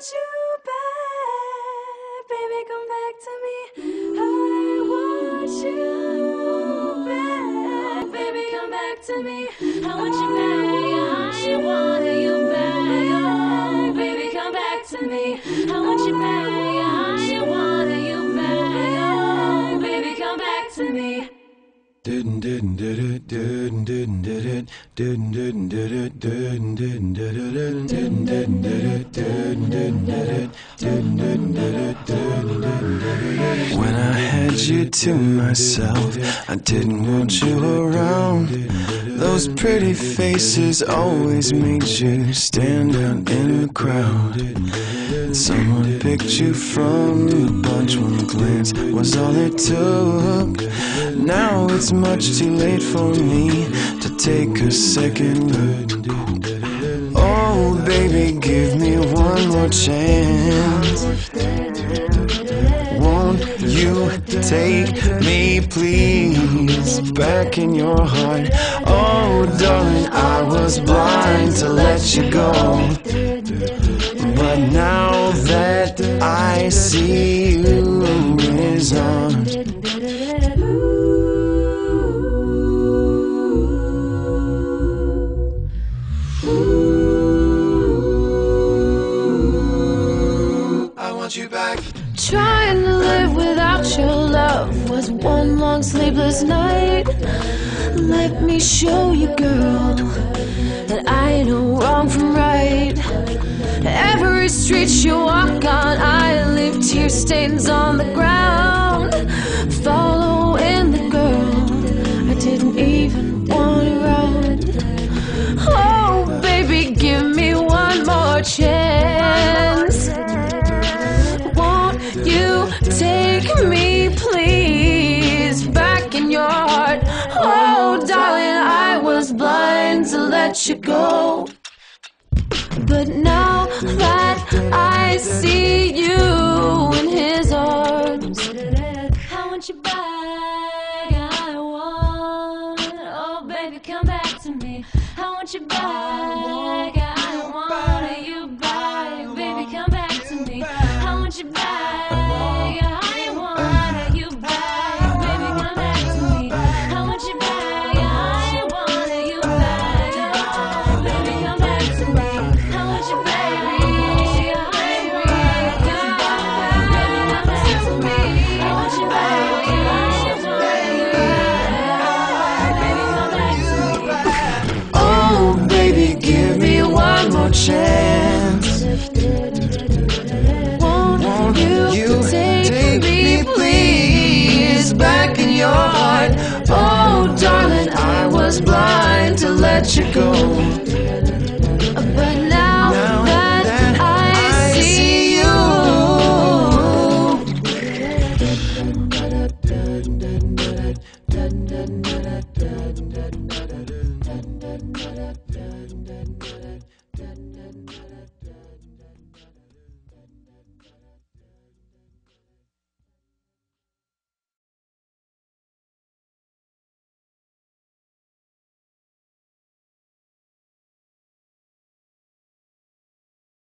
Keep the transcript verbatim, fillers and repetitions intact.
want you back, baby, come back to me. I want you back, baby, come back to me. I want you back, I want you back, baby, come back to me. I want you back, I want you back, baby, come back to me. Didn't didn't did it didn't didn't did it didn't didn't did it didn't didn't did it didn't didn't did it didn't didn't did it didn't didn't did it didn't didn't did it. When I had you to myself, I didn't want you around. Those pretty faces always made you stand out in the crowd. Someone picked you from the bunch. One glance was all it took. Now it's much too late for me to take a second look. Oh baby, give me one more chance. Won't you take me please back in your heart? Oh darling, I was blind to let you go, but now that I see you is on. I want you back. Trying to live without your love was one long sleepless night. Let me show you, girl, that I know wrong from right. Every street you walk on, I leave tear stains on the ground. Following the girl I didn't even want around. Oh baby, give me one more chance. You take me, please, back in your heart. Oh, darling, I was blind to let you go, but now that I see you in his arms, I want you back, I want. Oh, baby, come back to me. I want you back, I want you back. Baby, come back to me. I want you back. Chance. Won't, Won't you, you take, take me, please, back in your heart? Oh, darling, I was blind to let you go, but now, now that, that I, I see you.